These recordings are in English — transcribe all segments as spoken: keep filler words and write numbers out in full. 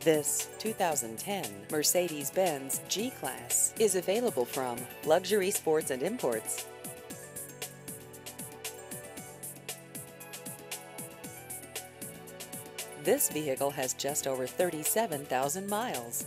This two thousand ten Mercedes-Benz G-Class is available from Luxury Sports and Imports. This vehicle has just over thirty-seven thousand miles.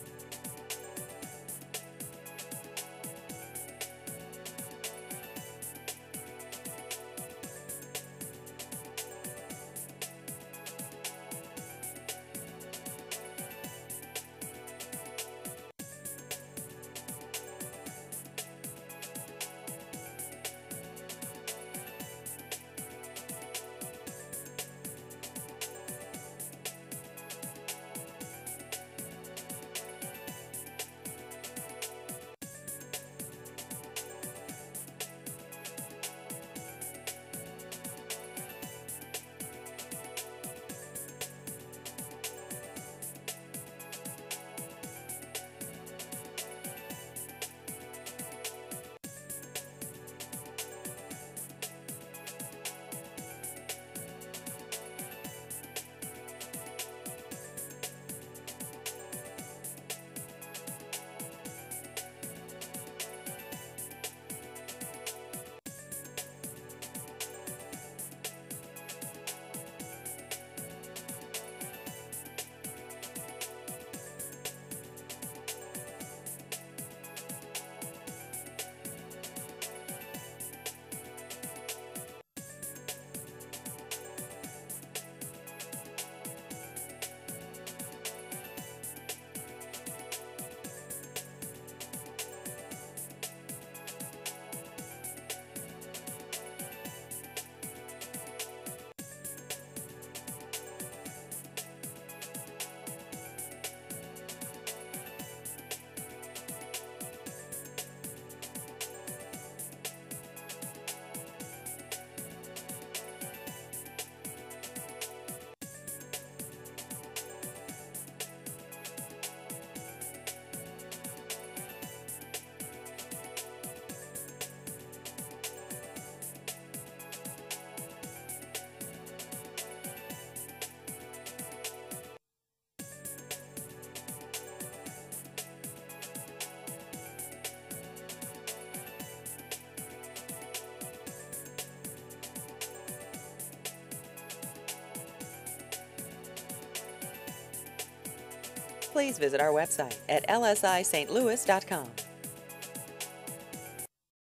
Please visit our website at L S I Saint Louis dot com.